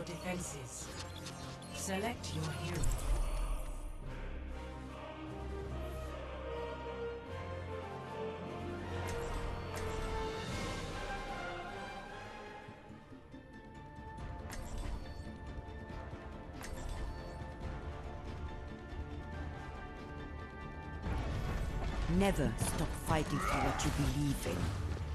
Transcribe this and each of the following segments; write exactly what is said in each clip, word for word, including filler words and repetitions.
your defenses. Select your hero. Never stop fighting for what you believe in.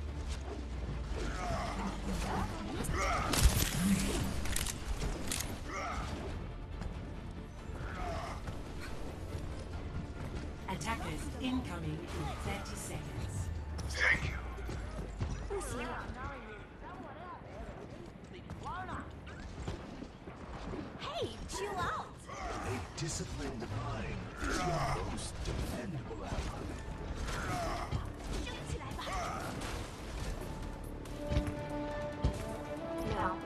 Attackers incoming in thirty seconds. Thank you. Hey, chill out. A disciplined mind is your most dependable ally. No.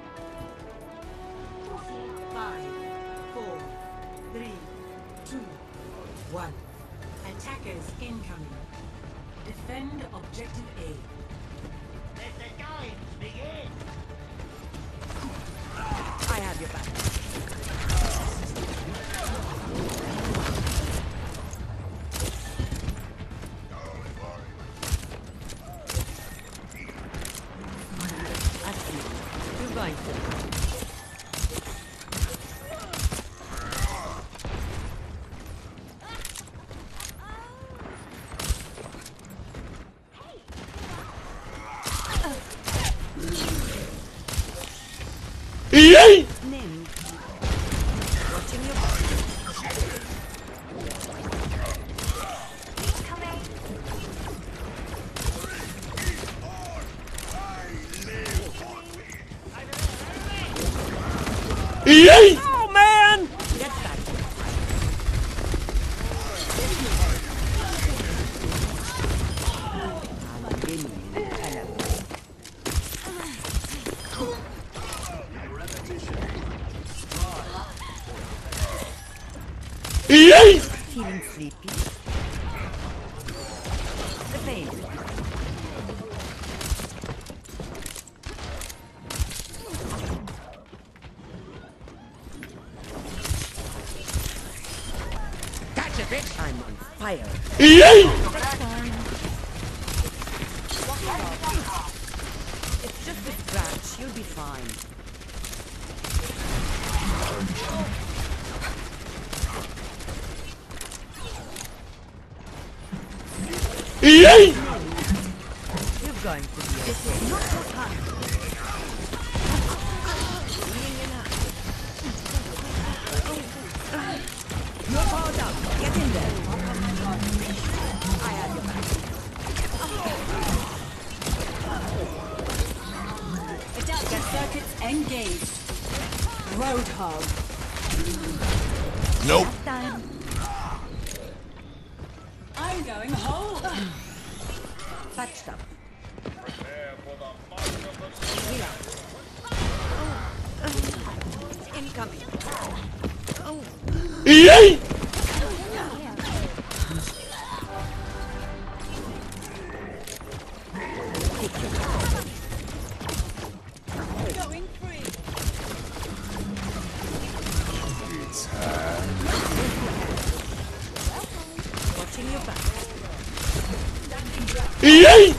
Five, four, three, two, one. Attackers incoming. Defend objective A. Let the games begin! I have your back. I see you. You're going to. Yeet! Nim. Watching your back. Yeet! Oh man! Get back. Yeet! Feeling sleepy? The pain. Gotcha, bitch! I'm on fire. Yeet! It's just a scratch. You'll be fine. Yeet! You're going to be okay. This is not your time. You're powered up. Get in there. I have your back. Attacker circuits engaged. Roadhog. Nope. Last time. I'm going home. Patched up. Incoming. Oh. Yeet! Going free. Watching your back. Yeet!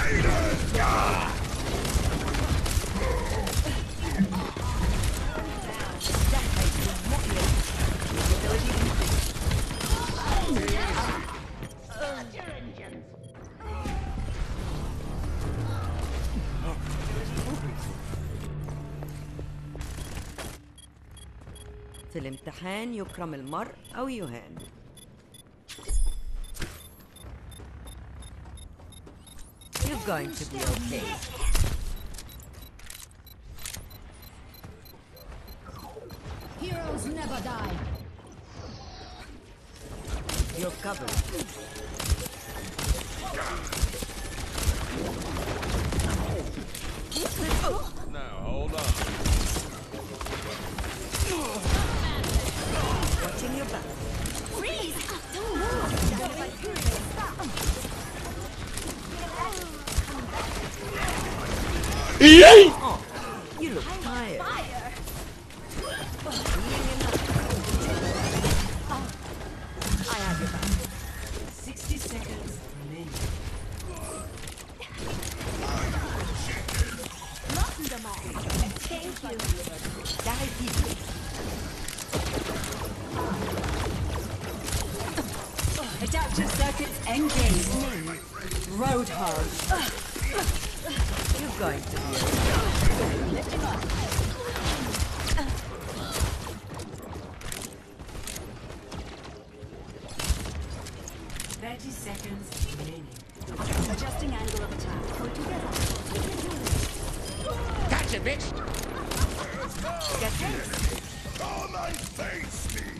في الامتحان يكرم المرء أو يهان. You're going to be okay. Heroes never die. You're covered. Now, hold on. Watching your back. Freeze! Don't move! Yeet! Oh, you look tired. Fire! circuits engaged. Roadhog. You're going to be Lifting off. Thirty seconds remaining. Adjusting angle of attack. Pull together. We can do this. Gotcha, bitch. Get this. Come and face me!